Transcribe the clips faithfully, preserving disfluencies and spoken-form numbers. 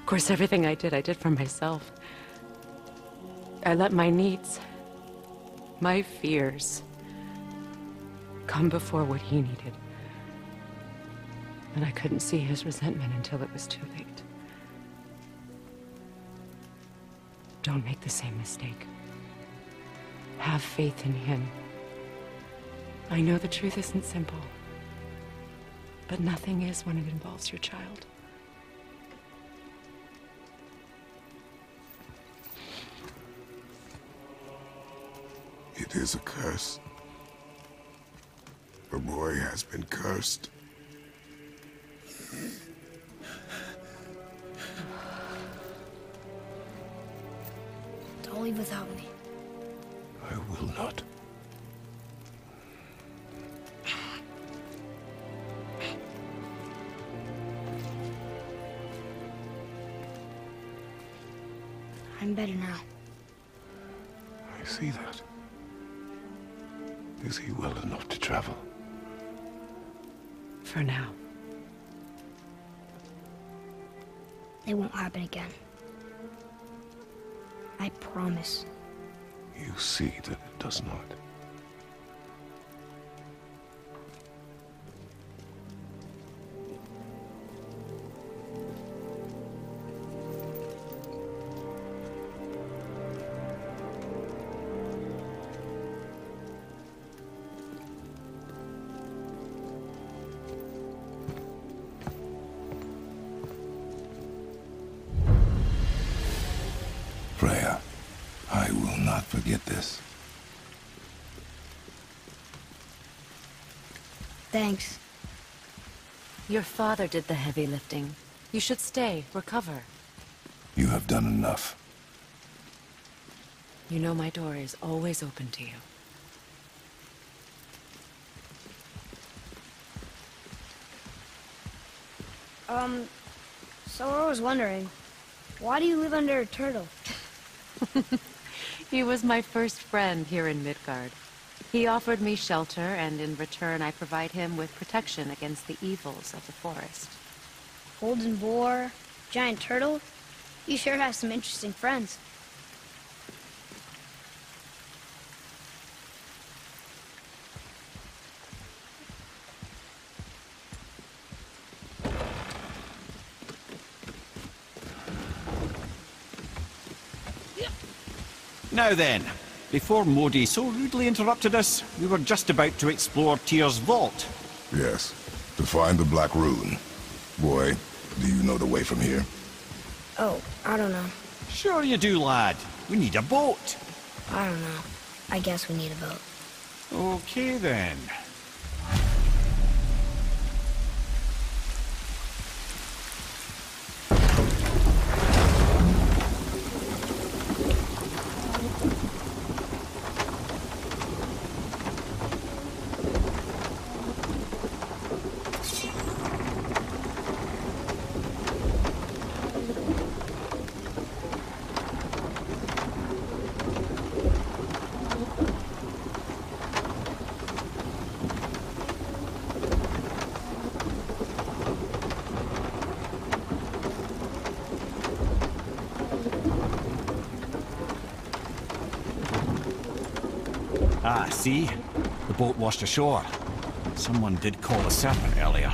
course, everything I did, I did for myself. I let my needs, my fears, come before what he needed. And I couldn't see his resentment until it was too late. Don't make the same mistake. Have faith in him. I know the truth isn't simple, but nothing is when it involves your child. It is a curse. The boy has been cursed. Don't leave without me. I will not. I'm better now. I see that. Is he well enough to travel? For now. It won't happen again. I promise. You see that it does not. Freya, I will not forget this. Thanks. Your father did the heavy lifting. You should stay, recover. You have done enough. You know my door is always open to you. Um, so I was wondering, why do you live under a turtle? He was my first friend here in Midgard. He offered me shelter, and in return I provide him with protection against the evils of the forest. Golden boar, giant turtle? You sure have some interesting friends. Now then, before Modi so rudely interrupted us, we were just about to explore Tyr's vault. Yes, to find the Black Rune. Boy, do you know the way from here? Oh, I don't know. Sure you do, lad. We need a boat. I don't know. I guess we need a boat. Okay then. Ah, see? The boat washed ashore. Someone did call a serpent earlier.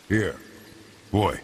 Here. Boy.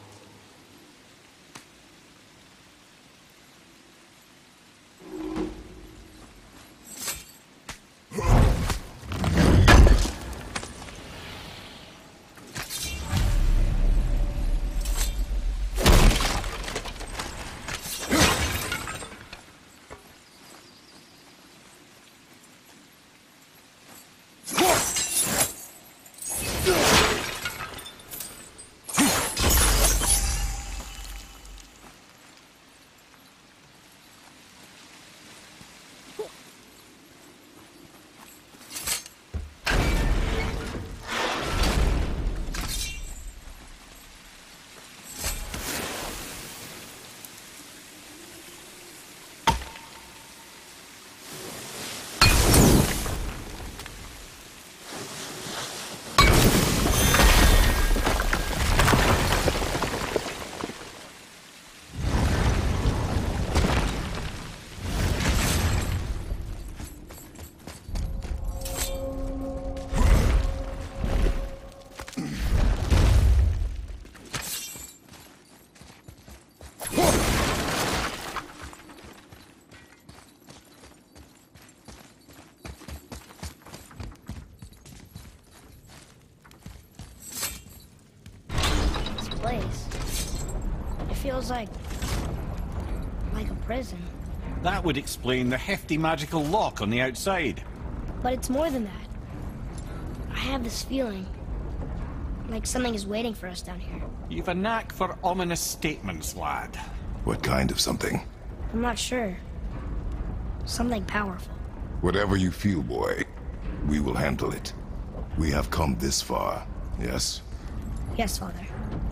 Place. It feels like... like a prison. That would explain the hefty magical lock on the outside. But it's more than that. I have this feeling like something is waiting for us down here. You've a knack for ominous statements, lad. What kind of something? I'm not sure. Something powerful. Whatever you feel, boy, we will handle it. We have come this far, yes? Yes, Father.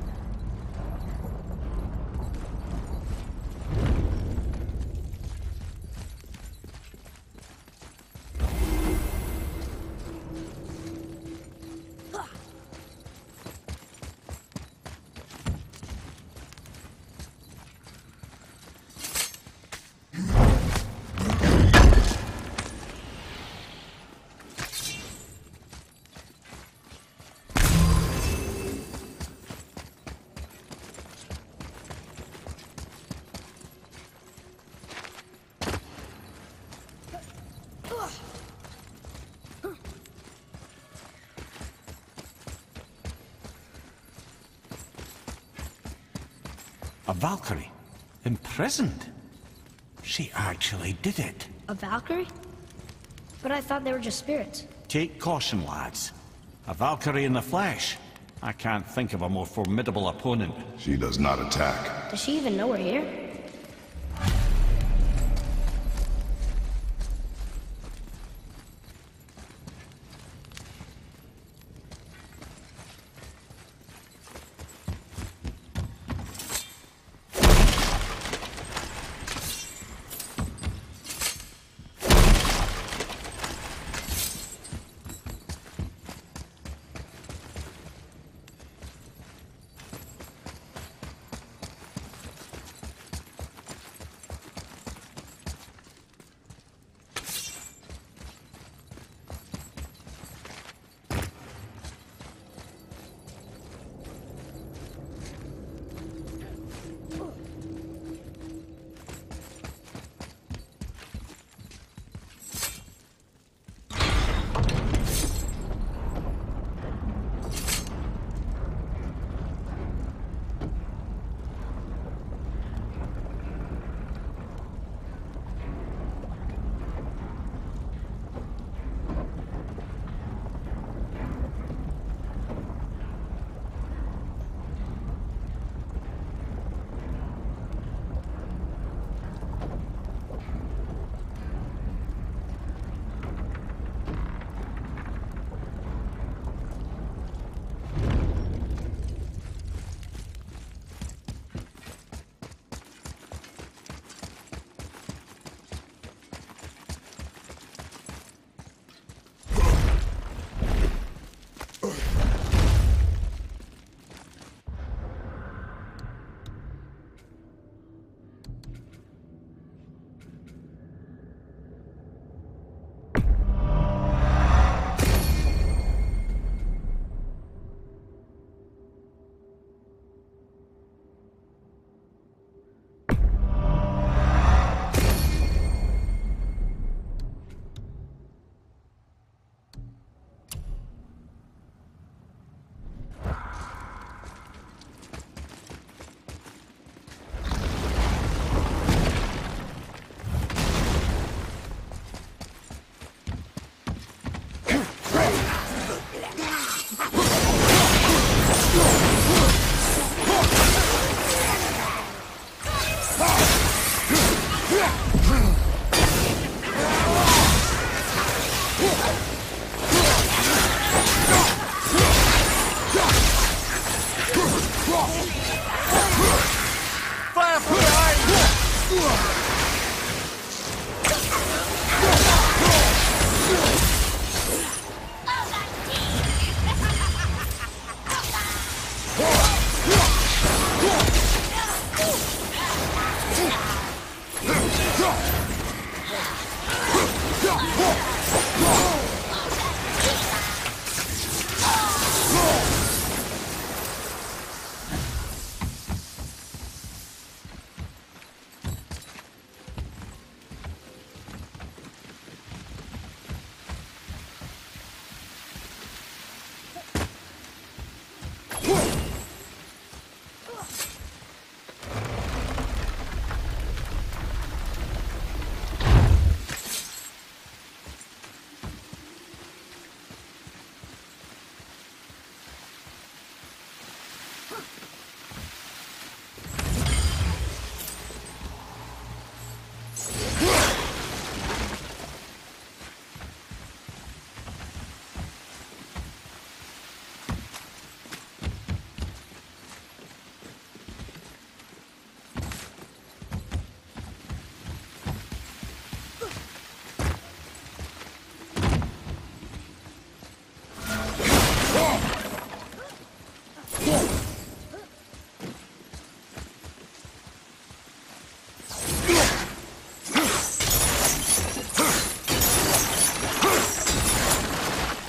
A Valkyrie? Imprisoned? She actually did it. A Valkyrie? But I thought they were just spirits. Take caution, lads. A Valkyrie in the flesh. I can't think of a more formidable opponent. She does not attack. Does she even know we're here?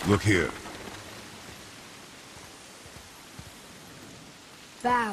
Look here. Bow.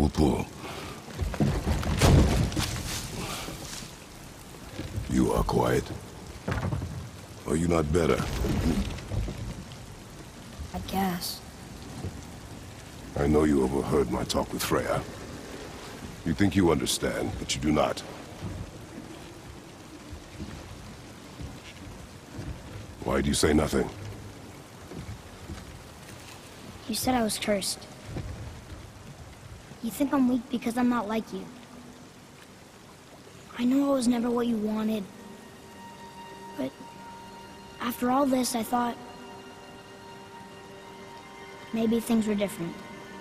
will pull. You are quiet. Are you not better? I guess. I know you overheard my talk with Freya. You think you understand, but you do not. Why do you say nothing? You said I was cursed. You think I'm weak because I'm not like you. I know I was never what you wanted. But after all this, I thought maybe things were different.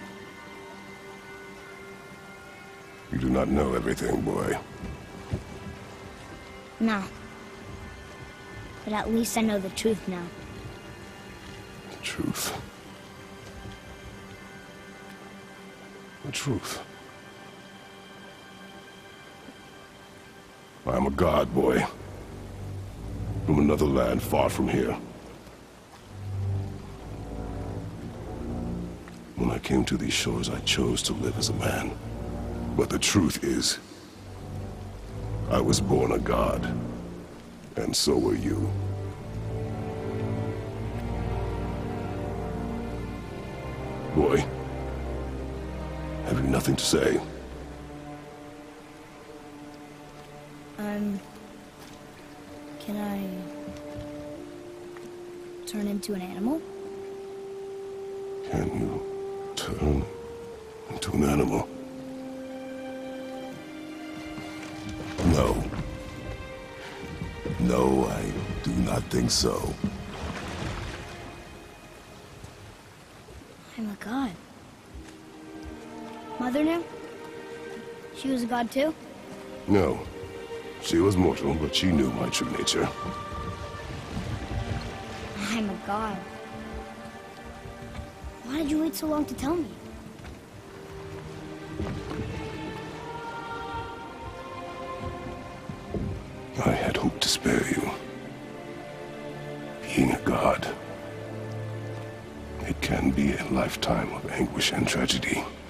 You do not know everything, boy. No. But at least I know the truth now. The truth. The truth. I am a god, boy. From another land far from here. When I came to these shores, I chose to live as a man. But the truth is, I was born a god. And so were you. Boy, have you nothing to say? Um... Can I... turn into an animal? Can you turn into an animal? No. No, I do not think so. I'm a god. Mother knew? She was a god too? No. She was mortal, but she knew my true nature. I'm a god. Why did you wait so long to tell me? I had hoped to spare you. Being a god, it can be a lifetime of anguish and tragedy.